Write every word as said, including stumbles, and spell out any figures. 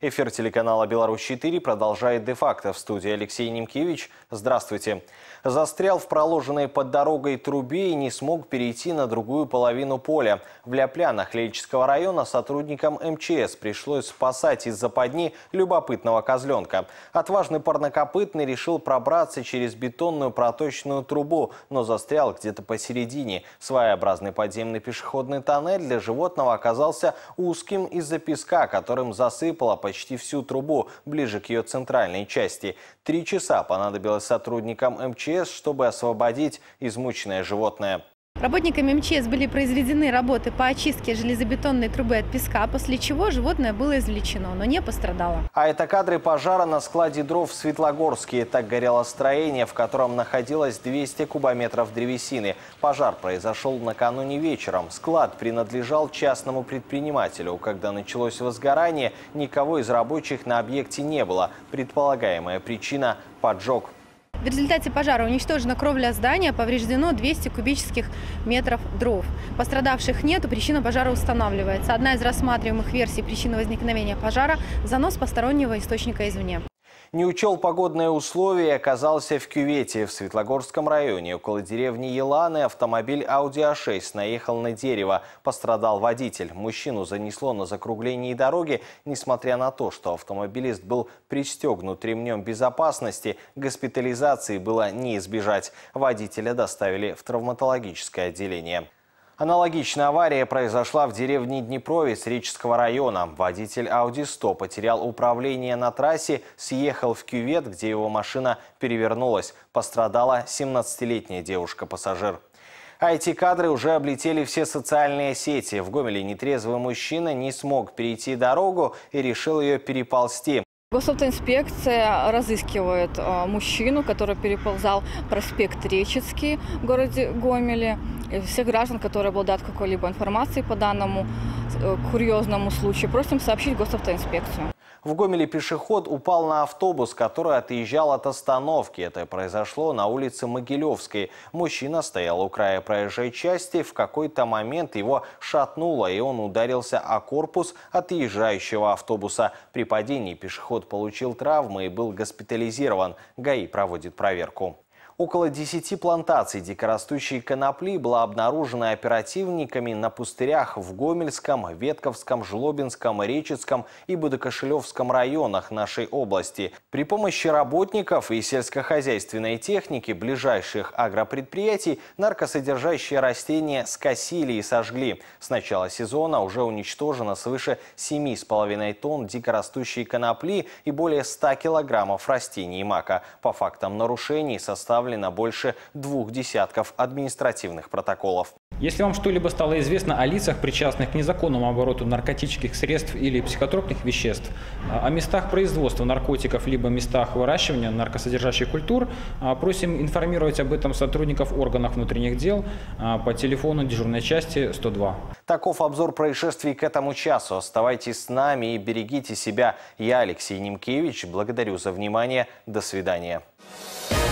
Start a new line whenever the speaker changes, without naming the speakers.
Эфир телеканала «Беларусь четыре» продолжает де-факто. В студии Алексей Немкевич. Здравствуйте. Застрял в проложенной под дорогой трубе и не смог перейти на другую половину поля. В Ляплянах Лельчского района сотрудникам эм че эс пришлось спасать из западни любопытного козленка. Отважный парнокопытный решил пробраться через бетонную проточную трубу, но застрял где-то посередине. Своеобразный подземный пешеходный тоннель для животного оказался узким из-за песка, которым засыпало почти всю трубу ближе к ее центральной части. Три часа понадобилось сотрудникам эм че эс, чтобы освободить измученное животное.
Работниками эм че эс были произведены работы по очистке железобетонной трубы от песка, после чего животное было извлечено, но не пострадало.
А это кадры пожара на складе дров в Светлогорске. Так горело строение, в котором находилось двести кубометров древесины. Пожар произошел накануне вечером. Склад принадлежал частному предпринимателю. Когда началось возгорание, никого из рабочих на объекте не было. Предполагаемая причина – поджог.
В результате пожара уничтожена кровля здания, повреждено двести кубических метров дров. Пострадавших нет, причина пожара устанавливается. Одна из рассматриваемых версий причины возникновения пожара – занос постороннего источника извне.
Не учел погодные условия и оказался в кювете. В Светлогорском районе около деревни Еланы автомобиль Ауди а шесть наехал на дерево. Пострадал водитель. Мужчину занесло на закруглении дороги. Несмотря на то, что автомобилист был пристегнут ремнем безопасности, госпитализации было не избежать. Водителя доставили в травматологическое отделение. Аналогичная авария произошла в деревне Днепровец Речского района. Водитель Ауди сто потерял управление на трассе, съехал в кювет, где его машина перевернулась. Пострадала семнадцатилетняя девушка-пассажир. А эти кадры уже облетели все социальные сети. В Гомеле нетрезвый мужчина не смог перейти дорогу и решил ее переползти.
Госавтоинспекция разыскивает э, мужчину, который переползал проспект Речицкий в городе Гомеле. И всех граждан, которые обладают какой-либо информацией по данному э, курьезному случаю, просим сообщить госавтоинспекцию.
В Гомеле пешеход упал на автобус, который отъезжал от остановки. Это произошло на улице Могилевской. Мужчина стоял у края проезжей части. В какой-то момент его шатнуло, и он ударился о корпус отъезжающего автобуса. При падении пешеход получил травмы и был госпитализирован. ГАИ проводит проверку. Около десяти плантаций дикорастущей конопли было обнаружено оперативниками на пустырях в Гомельском, Ветковском, Жлобинском, Речицком и Будокошелевском районах нашей области. При помощи работников и сельскохозяйственной техники ближайших агропредприятий наркосодержащие растения скосили и сожгли. С начала сезона уже уничтожено свыше семи с половиной тонн дикорастущей конопли и более ста килограммов растений мака. По фактам нарушений составлено на больше двух десятков административных протоколов.
Если вам что-либо стало известно о лицах, причастных к незаконному обороту наркотических средств или психотропных веществ, о местах производства наркотиков либо местах выращивания наркосодержащих культур, просим информировать об этом сотрудников органов внутренних дел по телефону дежурной части сто два.
Таков обзор происшествий к этому часу. Оставайтесь с нами и берегите себя. Я, Алексей Немкевич, благодарю за внимание. До свидания.